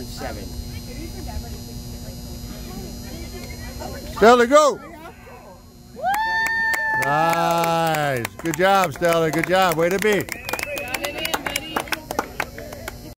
7. Stella, go! Nice. Good job, Stella. Good job. Way to be.